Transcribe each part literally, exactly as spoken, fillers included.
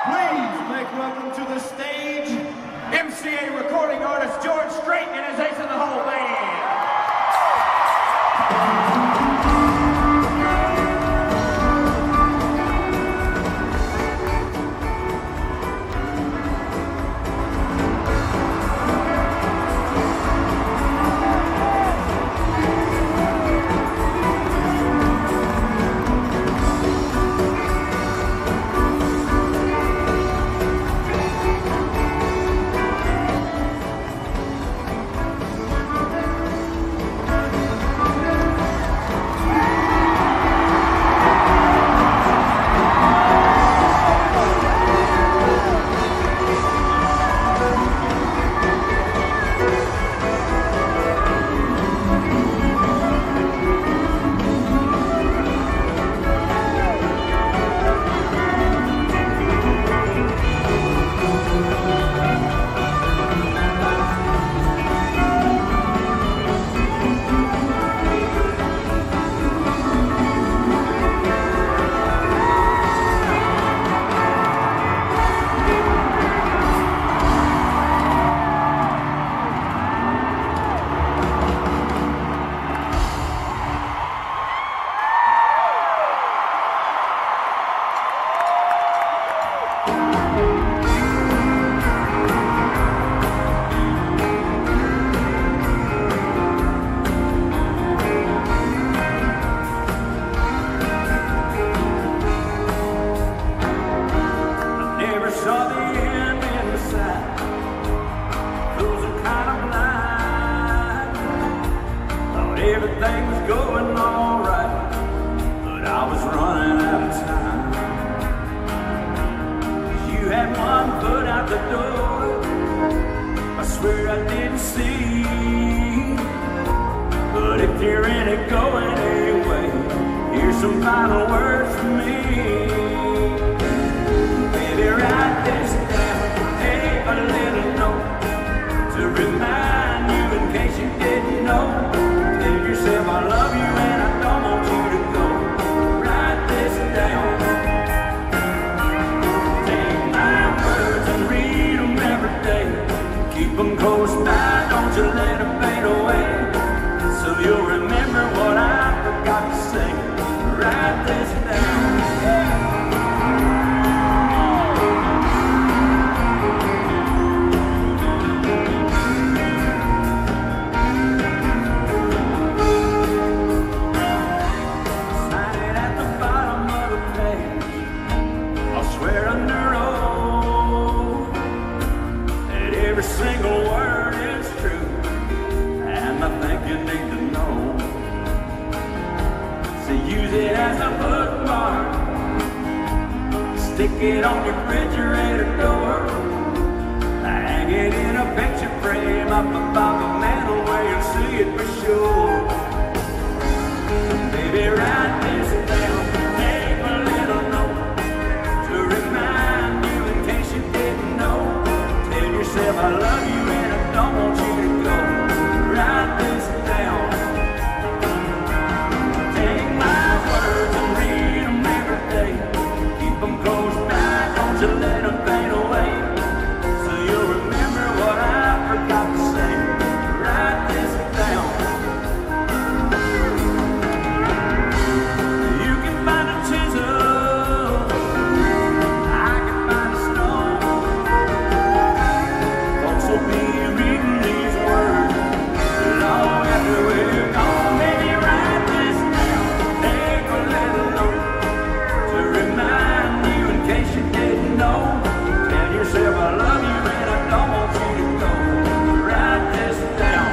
Please make welcome to the stage M C A recording artist George Strait and his Ace in the Hole band. Saw the end in the sight. Those are kind of blind. Thought everything was going all right, but I was running out of time. 'Cause you had one foot out the door, I swear I didn't see. But if you're in it going anyway, here's some final words from me. Baby, write this down, take a little note to remind you in case you didn't know. Tell yourself I love you and I don't want you to go. Write this down. Take my words and read them every day. Keep them close by, don't you let them fade away. So you'll remember what I forgot to say. Write this down. Every single word is true, and I think you need to know. So use it as a bookmark, stick it on your refrigerator door, hang it in a picture frame up above the mantel where you'll see it for sure. So baby, write this down, take a little note to remind you in case you didn't know. Tell yourself I love you and I don't want you to go. Write this down. Take my words and read them every day. Keep them close by, don't you let them fade away. So you'll remember what I forgot to say. Write this down. You can find a chisel, I can find a stone. So be reading these words long after we're gone. Baby, write this down, take a little note to remind you in case you didn't know. Tell yourself I love you and I don't want you to go. Write this down.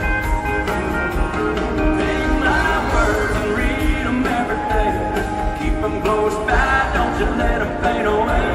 Take my words and read them every day. Keep them close by, don't you let them fade away.